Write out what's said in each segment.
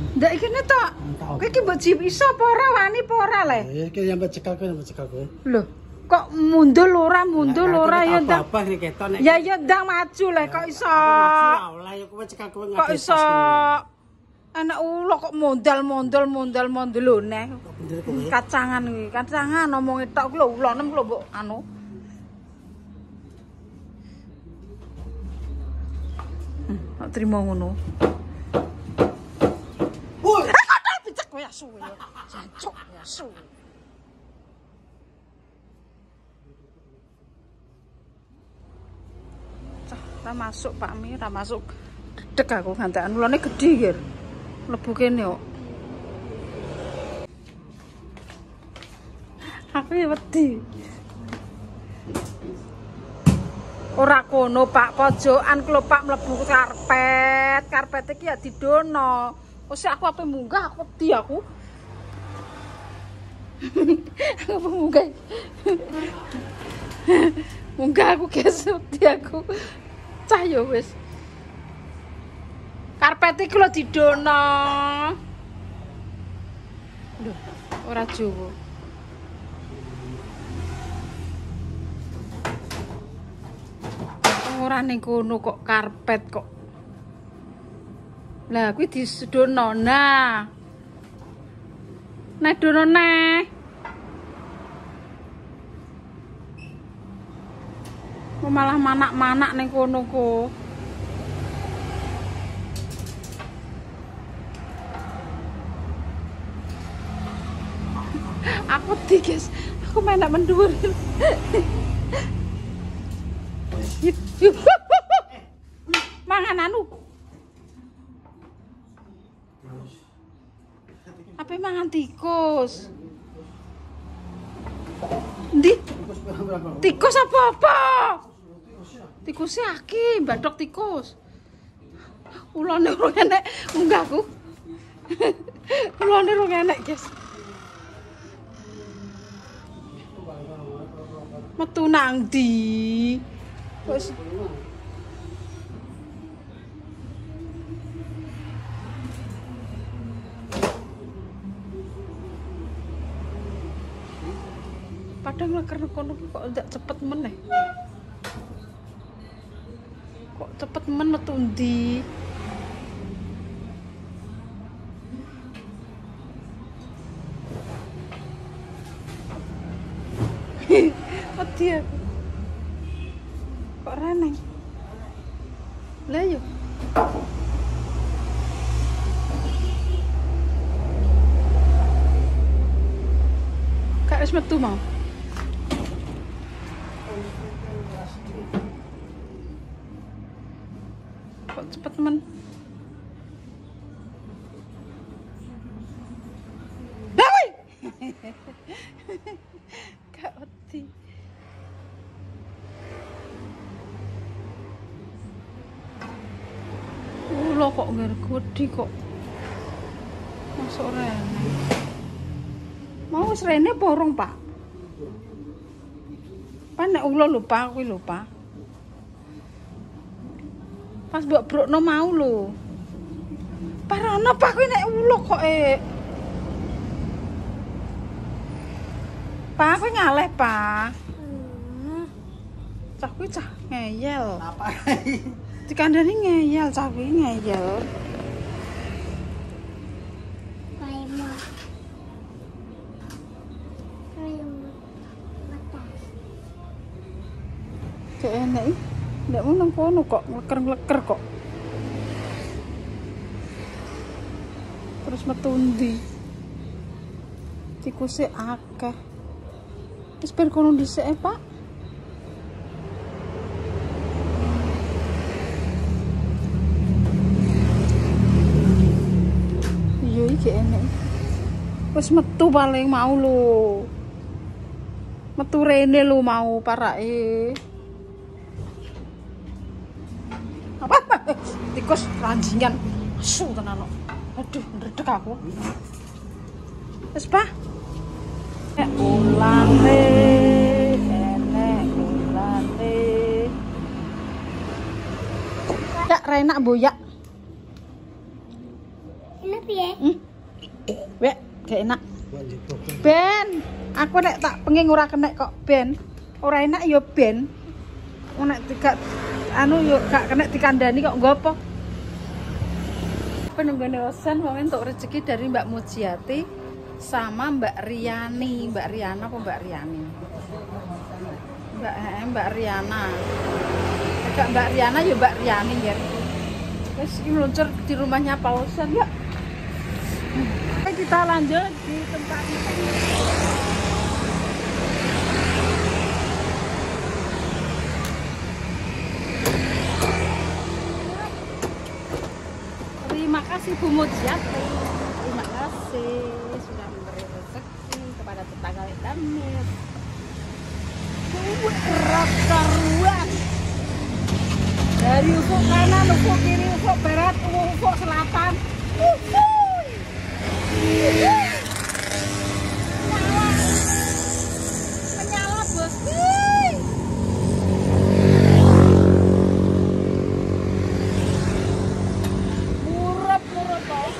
Ndak iki ne tok. Kowe iki mbok jip iso apa ora wani apa ora le? Iki yang becekal kowe. Lho, kok mundul ora ya ndang. Apa iki ketok nek. Ya ndang maju le kok iso. Lah ya kowe cekal kowe Kok iso anak ulo kok mondal lho neh. Kacangan iki, kacangan omonge tok lho ulonem lho mbok anu. Tak terima ngono. Woi, picek kowe asu ya. Jancuk asu. Cah, masuk Pak Mi, masuk. Dedeg aku gantekan ulane gedhe ya. Mlebu kene kok. Aku ya wedi. Ora kono Pak, pojokan klo Pak mlebu karpet. Karpet iki ya didono. Wis aku ape munggah aku wedi aku. Aku munggah. Munggah aku guys wedi aku. Cah ya wis. Karpet iki lho didono. Lho, ora jowo. Ora ning kono kok karpet kok. Lah kuwi disedono. Nah. Nek dono neh. Malah manak-manak ning kono kok. Aku di guys, aku main mendur. Mangan anu. Apa mangan tikus? Ndi? Tikus apa? Tikus aki, badok tikus. Ulane ora enek munggahku. Ulane ora enek, guys. Metu nang ndi? Wis padahal leker kono kok ndak cepet meneh. Kok cepet men metu ndi? Wedi aku. Kok reneng? Lah yo. Kak wis metu mau. Kok cepet men? Lah Kak wedi. Ulo kok ngergodi kok. Masuk rene. Mau wis rene porong, Pak. Pak nek ulo lupa kuwi lho, Pak. Pas mbok brokno mau lho. Parono Pak kuwi nek ulo kok Pak kuwi ngaleh, Pak. Cah kuwi cah ngeyel. Apa? Dikandani ngeyel, cah kuwi ngeyel. Cek enek iki. Ndak mau nang kono kok ngleker-ngleker kok. Terus metu ndi? Tikuse akeh. Wis ben kono dhisik Pak. Iya iki enek. Wis metu paling mau lho. Metu rene lho mau parake. Apa? Tikus ranjingan. Asu tenan kok. Aduh, ndredeg aku. Wis, Pak. Nek ulane, enek ulane. Cak renak boyak. Enak ya? Wek, gak enak. Ben, aku nek tak pengen ora kena kok Ben. Ora enak ya Ben. Nek gak anu yo gak kena dikandani kok nggo apa? Penunggone osan wong entuk rezeki dari Mbak Mujiati sama Mbak Riani. Mbak Riana apa Mbak Riani? Mbak Riana. Enggak Mbak Riana ya Mbak Riani ya. Terus ini meluncur di rumahnya Pak Osan ya. Kita lanjut di tempat ini. Terima kasih Bu Mujiati. Terima kasih sudah memberi rezeki kepada tetangga damit. Rata ruang dari ufuk kanan, ufuk kiri, ufuk barat, ufuk selatan. Menyala bos. Murap kok.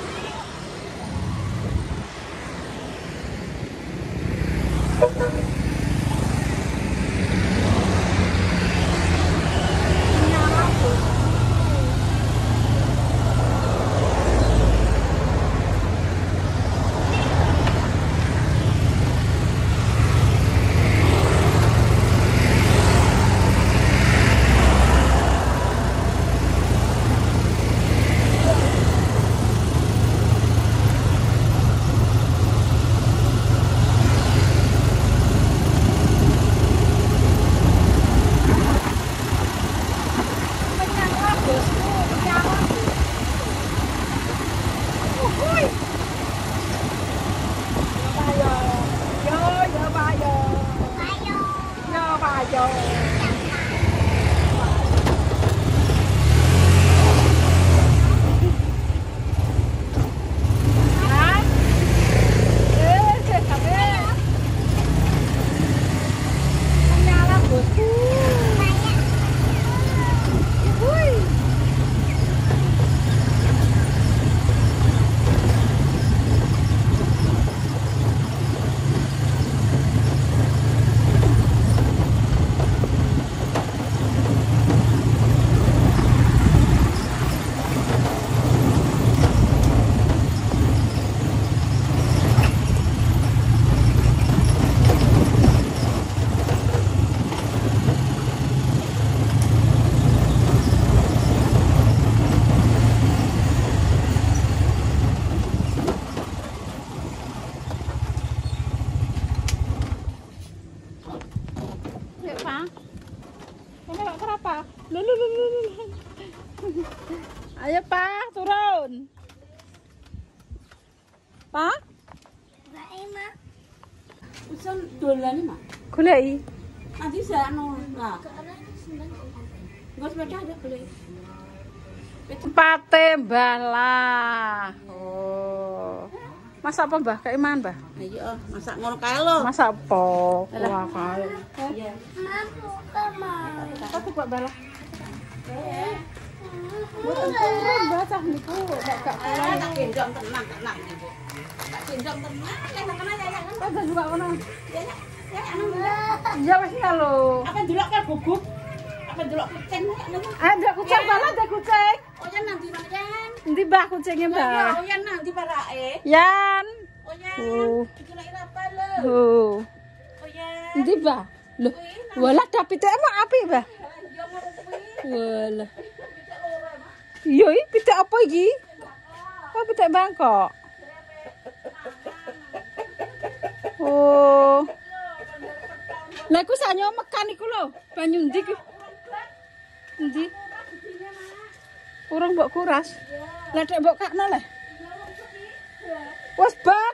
Ayo Pak, turun. Pak? Mbak Emma. Usun dolane, Mak. Goleki. Nanti saya anu, nah. Enggak sepeda ada boleh. Tempate Mbah. Oh. Masak apa Mbah? Keiman Mbah? Ayo, masak ngono kae lho. Masak apa? Wah kae. Iya. Mampu kemana? Apa tuh Pak Balah? Mboten turun baca niku nek gak pulang. Tak gendong tenang, tenang Ibu. Tak gendong tenang, kena ya. Ada juga mana? Ya, anu. Iya wis ya lho. Apa delok kan gugup? Apa delok kucing anu? Ada kucing Balah, ada kucing. Oh ya nanti Yan. Endi Mbah kucingnya Mbah? Oh ya nanti parake. Yan. Oh ya. Oh. Iki lek apa lho? Oh. Oh ya. Endi Mbah? Loh, walah dapite emang api Mbah? Ya ngono kuwi. Walah. Iya, pitik apa iki? Oh, pitik Bangkok. Oh. Lah iku sanyo mekan iku lho, banyu ndi ki? Endi? Urung mbok kuras. Lah nek mbok kakno le. Wes bak.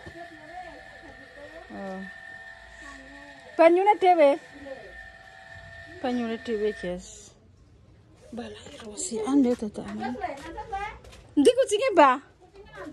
Oh. Banyune dhewe. Banyune dhewe, guys. Balai rosian deh tatanan. Endi kucingnya, Mbah?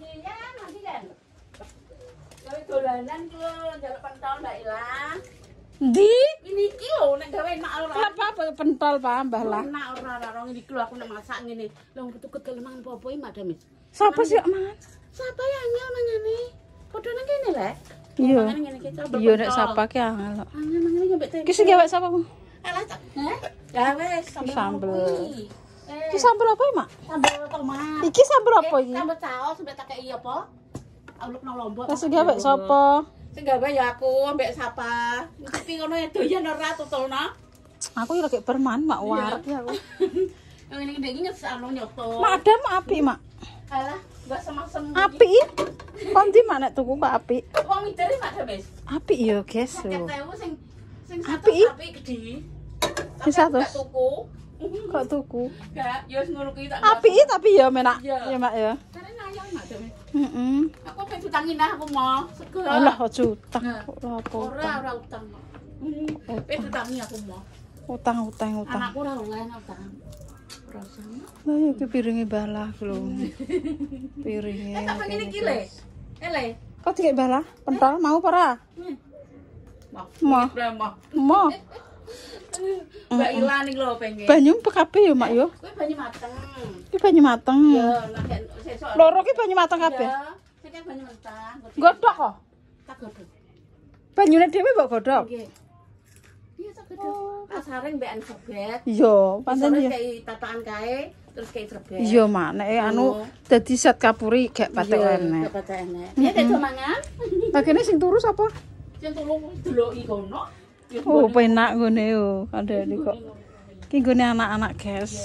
Dolanan ku njaluk pentol Mbak Ila. Ndi? Ini iki lho nek gawe mak ora. Kenapa apa pentol Pak Mbah lah? Nek ora ngene iki lho aku nek masak ngene. Lho ketuk-ketuk mangan apa-apa iki Madam Mis. Sapa sih mangan? Sapa ya angel mangane? Padha nang kene lek. Iya. Mangane ngene iki coba. Iya nek sapa ki angel. Angel mangane nyambek tempe. Ki sing gawe sapa, Bu? Alah cak. Ya wis Sambel. kuwi. Ki sambel apa, Mak? Sambel tomat. Iki sambel apa iki? Sambel caos sampe tak kei apa? Auluk nang lombok. Lah sing gawe sapa? Sing gawe ya aku ambek sapa. Ngerti ngono ya doyan ora tutulno. Aku yo lagi berman mak warak ya aku. Ngene iki nyes anu nyoto. Mak ada mak apik, Mak. Alah, enggak semasem. Apik. Kon ndi mak nek tuku kok apik. Wong midare Mak Dames. Apik yo, guys. 50.000 sing Apik. apik gede. Sing 100. Gak tuku. Kok tuku? Gak, ya wis ngono kuwi tak. Apik tapi ya menak. Iya. Ya, Mak ya. Karena nayang Mak Dames. Heeh. Aku pengen utangin dah aku mau. Sego. Alah aja utang. Nah. Ora apa Ora utang. utang. Pengen utangin aku mau. Utang. Anakku ora oleh utang. Ora sama. Lah yo ki piringe balah lho. Piringe. Tak pengen iki le. Ele. Kok dikek balah? Pentol mau apa ora? Mau. Mau. Mau. Mbak Ilan iki lho pengen. Banyu kabeh yo, Mak yo. Kuwi banyu mateng. Ki banyu mateng. Iya, nek sesuk. Loro ki banyu mateng kabeh. Iya, sing banyu mentah. Godhok kok. Tak godhog. Banyune dhewe mbok godhok. Nggih. Iya tak godhog. Tak saring mbek an sebet. Iya, pancen Terus yo. kayak tatakan kae, terus kayak sebet. Iya, Mak. Nek anu dadi zat kapuri gak patek enek. Gak patek enek. Ya nek mangan. Lah kene sing turu sapa? Sing tulung deloki kono. Ya Oh, penak ngene yo. Kandhane kok. Ki nggone anak-anak, guys.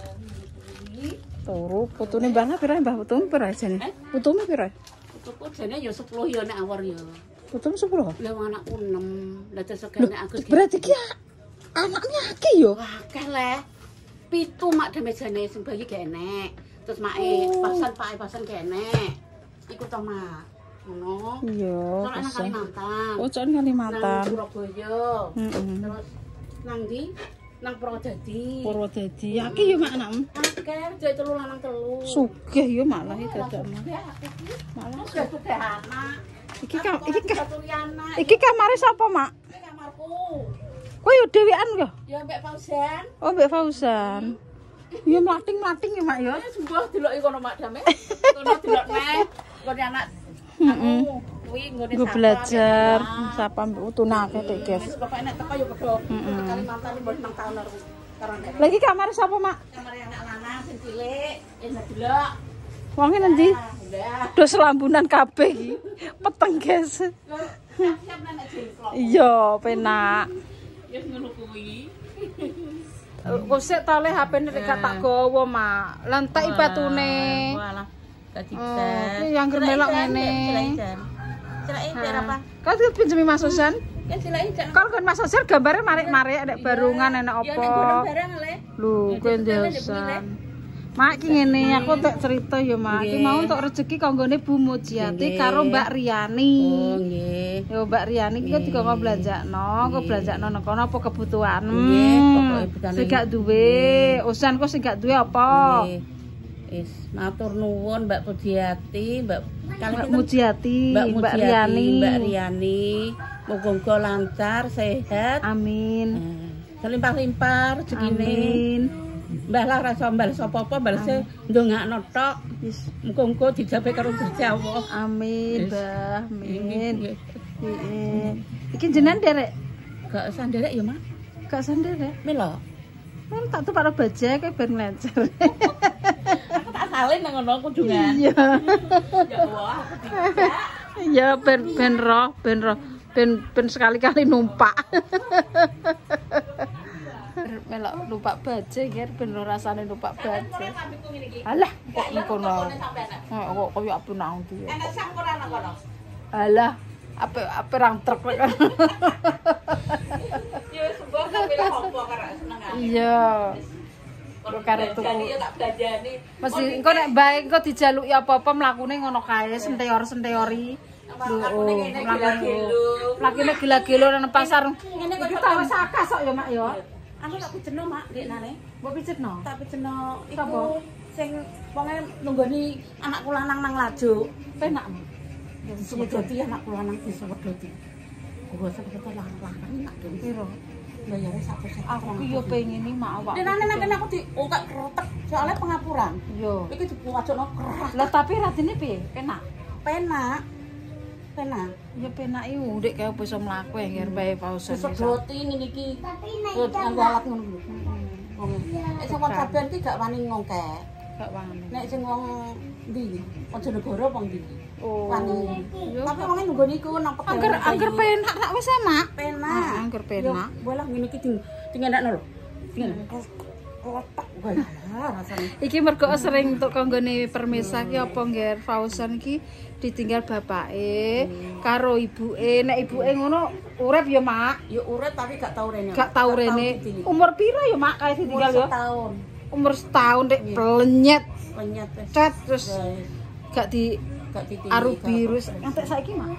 Turu putune Mbah pira Mbah putum pira jane? Putume pira? Tuku jane ya 10 ya nek awor ya. Putum 10. Lah anakku 6. Lah terus kene Agus. Berarti ki anaknya akeh yo. Akeh le. 7 mak damejane sing bayi gak enek. Terus make pasan gak enek. Iku to mak. Ngono. Iya. Soalnya nang Kalimantan. Oh, jan Kalimantan. Nang Surabaya. Terus nang ndi? Nang Purwodadi. Purwodadi. Akeh yo mak anakmu. Akeh jek 3 lanang 3. Sugih yo malah iki dadak mak. Malah sugih anak. Iki kamare sapa, Mak? Iki kamarku. Kowe yo dhewean yo. Ya mbek Fauzan. Oh, Mbak Fauzan. Yo mlating-mlating yo, Mak yo. Ya sembuh deloki kono Mak Dame. Kono delok neh. Ngene anak. Anu, kuwi nggone Gue belajar sapa utunake tek, guys. Wis pokoke nek teko yo padha. Kalimantan mbok nang taun karo nek. Lagi kamar sapa, Mak? Kamar anak lanang sing cilik, enak delok. Wonge nanti Udah. do selambunan kabeh iki. Peteng, guys. Siap-siap nenek jengklok. Iya, penak. Ya ngono kuwi. Kok sik ta le HP-ne nek gak tak gawa, Mak. Lantai batune. Walah. Dadi Iki yang melok ngene. Celake biar apa? Kau tuh pinjemi Mas Sosan? Kan celake jan. Kalau kan Mas Sosan gambarnya marik-marik nek barungan enek Ya nek apa. barang le. Lho, kowe ndosan. Mak ki ngene, aku tak cerita ya, Mak. Ki mau untuk rezeki kanggone Bu Mujiati karo Mbak Riani. Oh, nggih. Yo Mbak Riani ki kok dikon belanjakno, kok belanjakno nang kono apa kebutuhan. Nggih, pokoke betane. Sing gak duwe, usan kok sing gak duwe apa? Nggih. Wis matur nuwun Mbak Mujiati, Mbak Mujiati, Mbak Riani. Mbak Riani. Muga-muga lancar, sehat. Amin. Selimpah-limpah rezekine. Amin. Mbah lah rasa mbales apa-apa balese ndongakno tok. Muga-muga dijabe karo Gusti Allah. Amin, Yes. Mbah. Amin. Nggih. Heeh. Iki jenengan derek? Gak usah nderek ya, Mak. Gak sanderek. Melo. Kan tak tuh para baja kayak ben ngelencer. Aku tak salin nang ngono kunjungan. Iya. Ya Allah, aku tidak. Iya ben sekali-kali numpak. Melok numpak baja ya ben lo rasane numpak baja. Alah kok ngono. Kok koyo apa nang ndi. Enak sampuran nang kono. Alah apa rang truk kan. Ya wis mbok sampe apa karo senengan. Iya. Kok karep tuku. Ya tak belanjani. Mesti engko nek bae engko dijaluki apa-apa mlakune ngono kae senteori. Lakine gila-gila nang pasar. Ngene kok Iki tak wis akas kok ya, Mak ya. aku tak pijetno Mak ndeknane. Mbok pijetno? Tak pijetno Sapa? iku sing wonge nunggoni anakku lanang nang Lajo. Penak. Disewedoti anakku lanang disewedoti. Gua sebetul lang-lang tak dulu. Piro? Bayarnya 1 Aku ki yo pengen iki mak awak. Dan nanti aku diungkap keretek soalnya pengapuran. Yo. Iki dipuwajokno keras. Lah tapi ratine piye? Penak. Penak. Penak. Ya penak iki ndek kaya bisa mlaku engger bae pausan. Sesegoti ngene iki. Tapi Nggo naik nganggo alat ngono lho. Nek sing wong saben ki gak wani ngongkek. Gak wani. Nek sing wong ndi? Bojonegoro apa ndi? Oh. Wani. Yo. Tapi wong nunggu niku nang Angger penak tak wis enak. penak. Angger penak. Bolah ngene iki dingendakno lho. Kotak wae rasane. Iki mergo sering untuk kanggone permisa ki apa ngger Fauzan ki ditinggal bapake karo ibuke. Nek ibuke ngono urip ya, Mak. Ya urip tapi gak tau rene. Gak tau rene. Umur pira ya, Mak, kae ditinggal ya? Tahun. Umur setahun dek plenyet. Penyet wis. Cet terus gak di Gak ditinggi. aru virus. Ngantek saiki, Mak.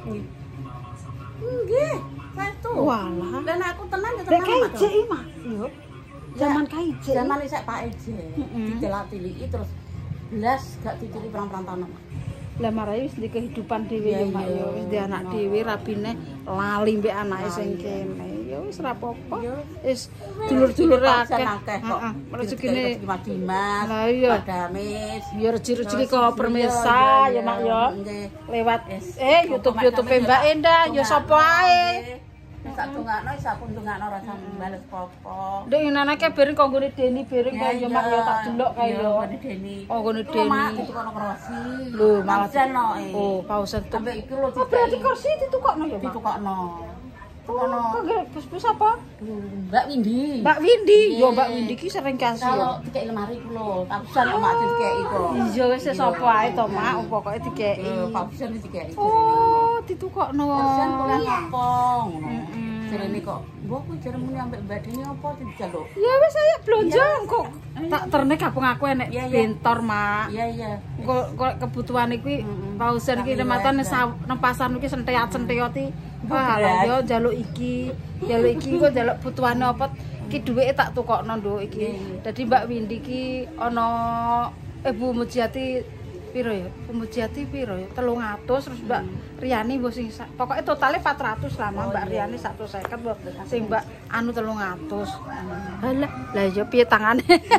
Nggih, saestu. Walah. Dan aku tenan ya Dek tenan. kae Mak. jek iki, Mak. Yo. Zaman kae jek. Zaman isek Pak Eje. Didelak-deliki terus blas gak ditiliki perang-perang tahun. Lah marai wis di kehidupan dhewe ya, Iya, Mak. iya. Yo wis di anak dhewe rabine lali mbek anake sing kene. Ya wis ra apa-apa. Iya. Wis dulur-dulur akeh. akeh kok. Heeh. Rezekine Dimas. Lah iya. Padamis. ya rezeki Terus, kok permisa iya, ya, Mak iya. ya. Nggih. Lewat Yes. YouTube Mbak Endah ya sapa ae. Sak dongakno sak pundungakno rasa bales popo. Ndek nanake bareng kok nggone Deni bareng kok ya, Mak ya tak delok kae Iya, yo. ngene Deni. Oh, ngene Iku, Mak, Deni. ditukokno krosi. Lho, malah Pausan no. Oh, pausan tuh. Sampai iki lho Oh, berarti kursi ditukokno ya, Mak. ditukokno. Oh, Tukokno. kok nggak bus-bus apa? Mbak Windi. Mbak Windy. Iya. Yo Mbak Windy ki sering kasih. Kalau dikek lemari ku lho, pausan kok Mak dikeki kok. Iya wis sapa ae to, Mak, pokoke dikeki. Pausan dikeki. Oh, ditukokno. Pausan kuliah apa ngono. Heeh. Jarene kok, mbok ku jarene ambek Mbak Deni apa dijaluk? Ya wis saya blonjo kok. Tak terne kapung aku enek Iya, iya. bentor, Mak. Iya iya. Kok kebutuhan iki pausan iki nematan nang pasar iki senteat-senteoti. Wah, lah yo njaluk iki kok njaluk butuhane apa iki dhuwite tak tukokno nduk iki. Dadi Mbak Windy ki ana Bu Mujiati piro ya? Bu Mujiati piro ya? 300 terus Mbak Riani mbok sing pokoke totale 400 lah Mbak Riani 150 mbok sing Mbak anu 300. Halah, lah yo piye tangane?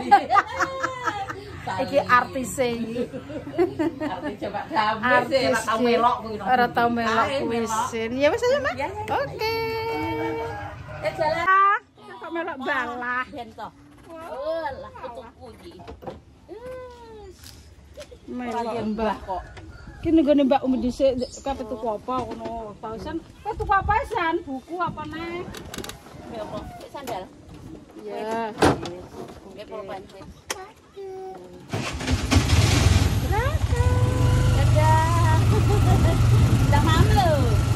Iki artise iki. Arti coba damai sih, ora tau melok kuwi. Ora tau melok kuisin. Ya wis aja, Mak. Ya, ya. Oke. Jalan. Kok melok balah. Ben to. Oh, lah kutuku iki. Melok Mbak kok. Ki nggone Mbak Umi dhisik kape tuku apa ngono. Pausan, kowe tuku apa san? Buku apa neh? Ya apa? Sandal. Ya. Ya pulpen. Dadah. Udah mam lho.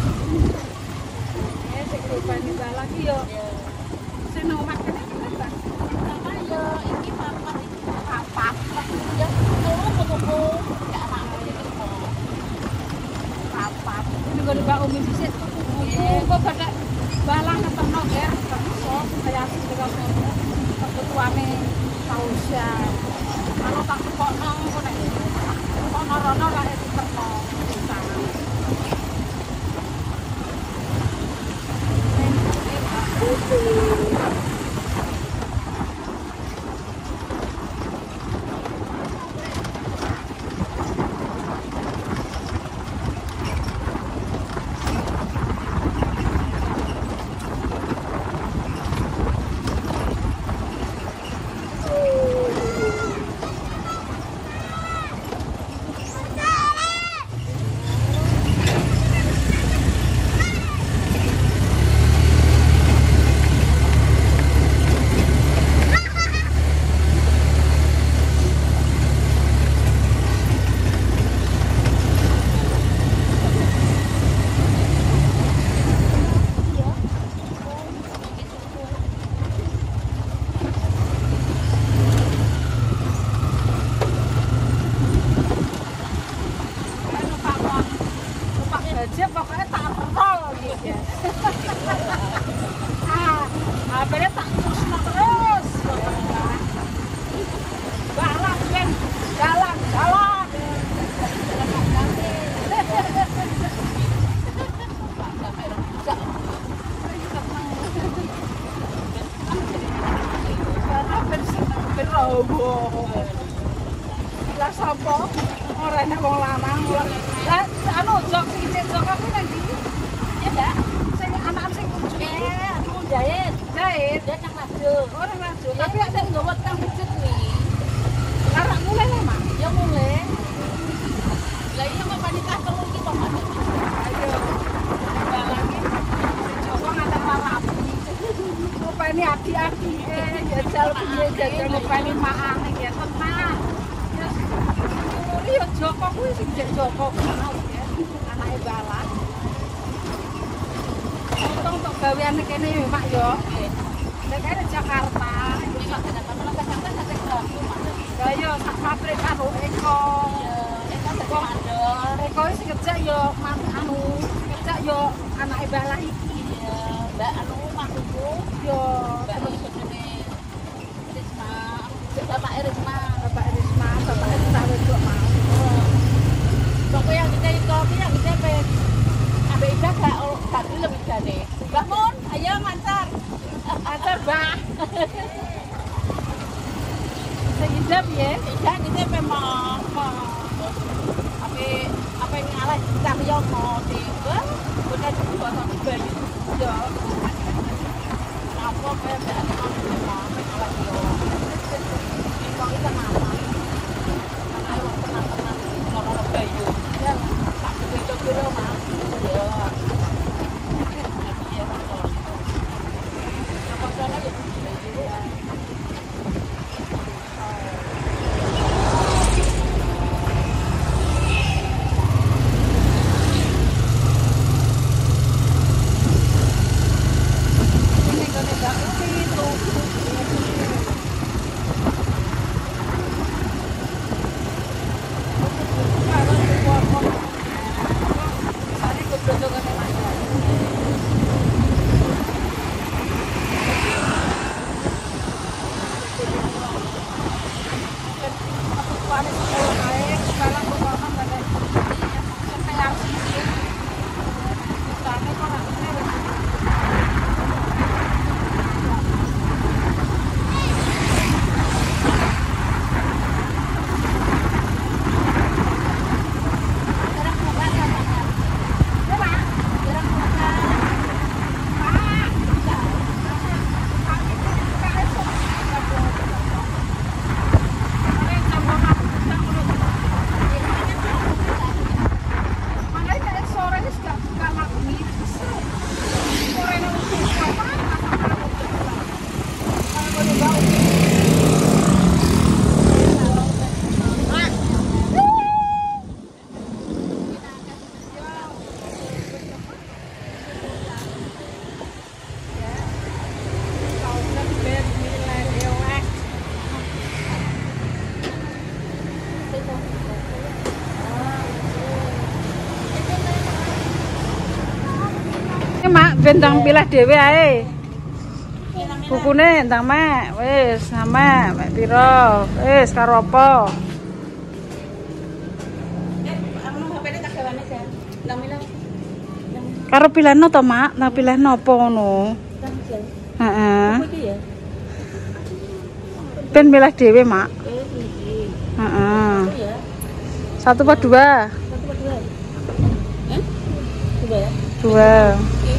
Sing rupane balah ki yo. Sing nang omah kene apa? Sama yo iki papat iki papat. Ya telu tuku. Ya anakku iki kok. Papat. Ini nggone Mbak Umi dhisik tuku buku kok badak balah ketemu ger terus kaya sing ngono. Kebutuhane Pausan. Kalau tak tukokno kok nek kok rono lah diterno. Pokoknya tak roll gitu. Akhirnya tak terus. Balak ben, jalan. Lah iya kok panikah telu iki kok Mas. Ayo. Lagi. Coba ngatak lalapi. Ngopeni adi-adi jajal piye jajal ngopeni maane ya tenang. Yo Joko kuwi sing Joko mau ya. Anake Bala. Untung tok gaweane kene yo Mak yo. Nek kene Jakarta, Iki kok Jakarta malah Jakarta sampe Jakarta. lah yo sak pabrik karo Eko. Eko sing kerja yo anu, kerja yo anake Bala iki. Mbak anu maksudku Yo Mbak jenenge Risma. Bapak Risma. Bapak Risma, Bapak Risma wedok mau. Pokoknya yang kita itu yang kita pengen ambil ikan gak lebih gede. Mbak Mun, ayo ngantar. Antar Mbak. Sing idap ya. Ikan kita memang apa yang ngalah kita yo mau tiba, bukan cuma satu baju. Yo. Apa kayak ada apa ngalah yo. Ini kita ngalah. Karena yo tenang-tenang kalau baju. Ya. Tak begitu dulu Mas. Ya. Mak bentang pilah dhewe ae. Bukune ndang Mak, wis sama Mak piro? Wis karo apa? Karo pilihno to Mak, nang pilihno apa ngono? Heeh. Ben milah dhewe Mak. Heeh. 1 apa 2? 2.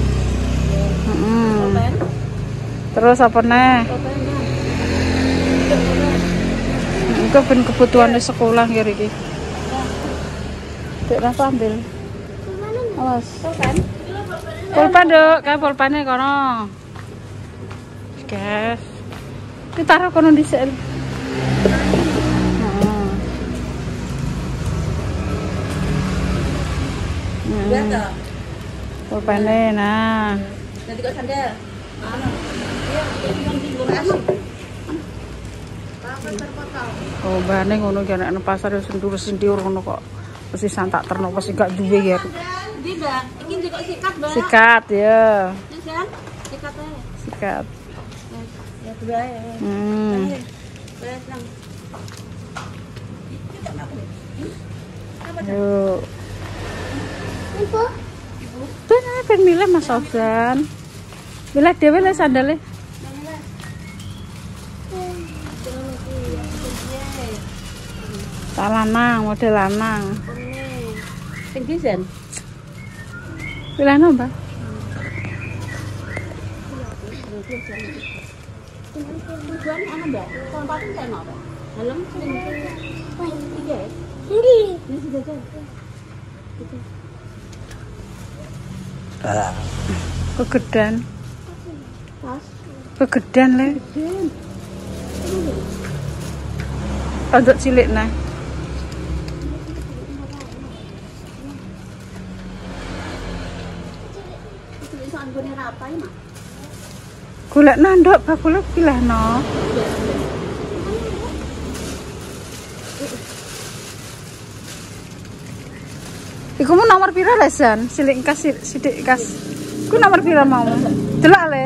Terus apa nih? Itu ben kebutuhan di sekolah kira iki. Dek rasa ambil. Awas. Pulpen Dok, kae pulpene kono. Guys. Ditaruh kono dhisik. Pulpene nah. Nanti kok sandal. Oh, bahane ngono ki nek nang pasar wis sendur-sendur ngono kok. Mesti santak terno pasti gak duwe ya. Ndi, Mbak? Iki njek kok sikat, Mbak. Sikat ya. Jan, sikat ae. Sikat. Ya, dua ae. Wes nang. Yuk. Ibu. Tuh ben milih Mas Sofyan. Milih dhewe le sandale. Lanang, model lanang. Sing desain. Pilihno, Mbak. Tujuan ana, Mbak. Tempatnya kayak apa? Helm sing 3 ya? Ini. Ini sudah Kegedan. Pas. Kegedan le. Untuk cilik nah. Tulisan gue apa ya, Mak? Golek nanduk bakule pilihno. Iku mau nomor pira lesan? Silik kas sidik kas. Iku nomor pira mau? Delok le.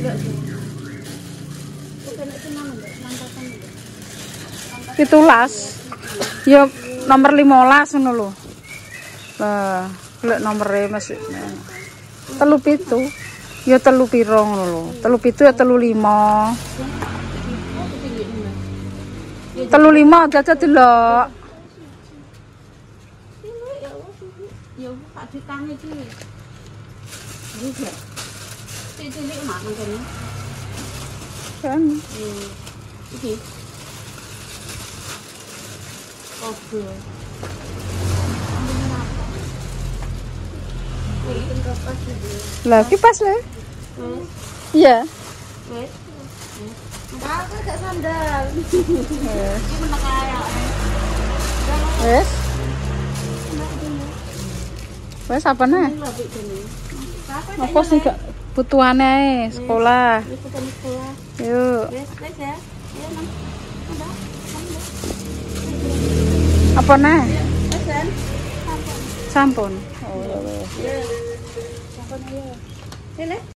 Pitulas. Ya nomor 15 ngono lho. Lah, golek nomere masih. 37. Ya 3 pira ngono lho. 37 ya 35. 35 jajal delok. Ya, Pak ditang iki. Juga. Cilik mak mangkene. Kan. Iki. Oke. Lah ki pas le. Iya. Wes. Aku gak sandal. Iki menek kaya. Wes. Wes apa nih? Apa sih gak butuhane ae sekolah. Yuk. Wes ya. Ya, Nang. Apa nih? Pesan. Sampun. Sampun ayo. Ini.